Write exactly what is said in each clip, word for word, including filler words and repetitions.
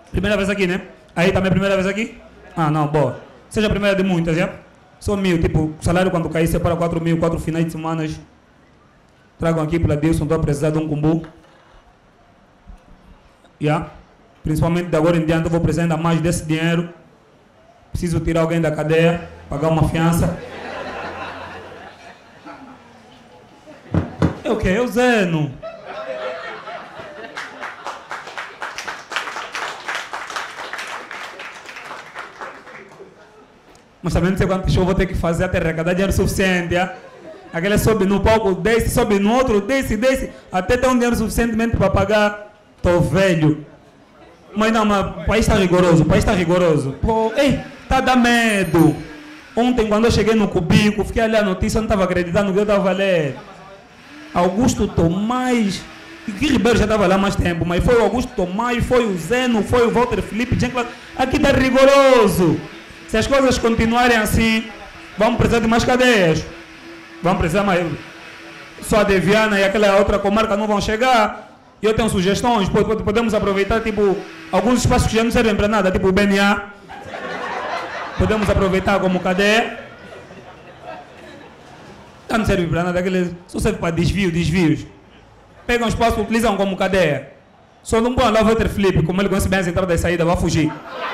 Primeira vez aqui, né? Aí também é a primeira vez aqui? Ah, não, boa. Seja a primeira de muitas, já? Só mil, tipo, o salário quando cair separa quatro mil, quatro finais de semana. Tragam aqui para Dilson, estou a precisar de um combo. Já? Principalmente de agora em diante eu vou precisar ainda mais desse dinheiro. Preciso tirar alguém da cadeia, pagar uma fiança. É o quê? É o Zeno. Mas também não sei quanto show vou ter que fazer até arrecadar dinheiro suficiente. Já? Aquele sobe no palco, desce, sobe no outro, desce, desce, até ter um dinheiro suficientemente para pagar. Estou velho. Mas não, mas o país está rigoroso, o país está rigoroso. Pô, ei, tá a dar medo. Ontem, quando eu cheguei no Cubico, fiquei ali a notícia, eu não estava acreditando no que eu estava a ler. Augusto Tomás, e que Ribeiro já estava lá há mais tempo, mas foi o Augusto Tomás, foi o Zeno, foi o Walter Felipe, aqui está rigoroso. Se as coisas continuarem assim, vamos precisar de mais cadeias. Vamos precisar mais. Só a Deviana e aquela outra comarca não vão chegar. E eu tenho sugestões, podemos aproveitar tipo, alguns espaços que já não servem para nada, tipo o B N A. Podemos aproveitar como cadeia. Já não serve para nada, aquele, só serve para desvio, desvios. Pegam espaço, utilizam como cadeia. Só não põe lá o Walter Felipe, como ele conhece bem as entradas e saídas, vai fugir.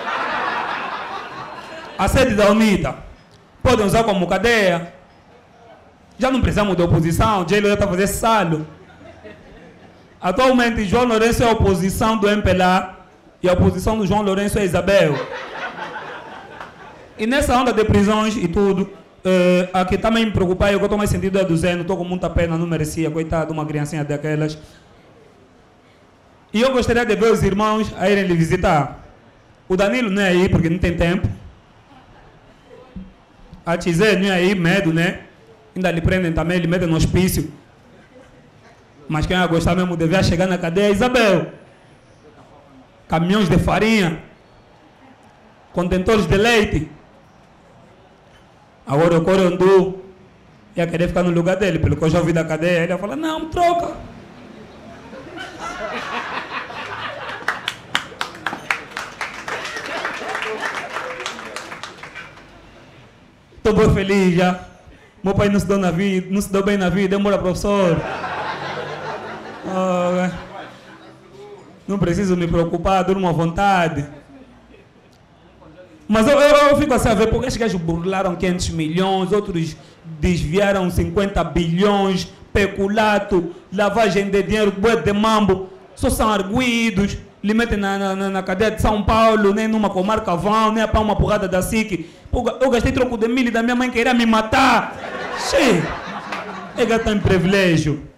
A sede da UNITA, podem usar como cadeia. Já não precisamos de oposição, o Jailo já está fazendo salo. Atualmente, João Lourenço é a oposição do M P L A e a oposição do João Lourenço é Isabel. E nessa onda de prisões e tudo, eh, a que também me preocupa, eu estou mais sentido é do Zeno, estou com muita pena, não merecia, coitado, uma criancinha daquelas. E eu gostaria de ver os irmãos a irem lhe visitar. O Danilo não é aí, porque não tem tempo. A Tizé não é aí, medo, né? Ainda lhe prendem também, lhe metem no hospício. Mas quem ia gostar mesmo devia chegar na cadeia, Isabel. Caminhões de farinha, contentores de leite. Agora o Corondu ia querer ficar no lugar dele, pelo que eu já ouvi da cadeia. Ele ia falar, não, troca. Estou bem feliz já. Meu pai não se deu na vida, não se deu bem na vida, demora, professor. Oh, não preciso me preocupar, durmo à vontade. Mas eu, eu, eu fico assim a ver, porque esses gajos burlaram quinhentos milhões, outros desviaram cinquenta bilhões, peculato, lavagem de dinheiro, bué de mambo, só são arguídos, lhe metem na, na, na cadeia de São Paulo, nem numa comarca vão, nem para uma porrada da S I C. Eu gastei troco de milho da minha mãe que iria me matar. Che, é gato em privilégio.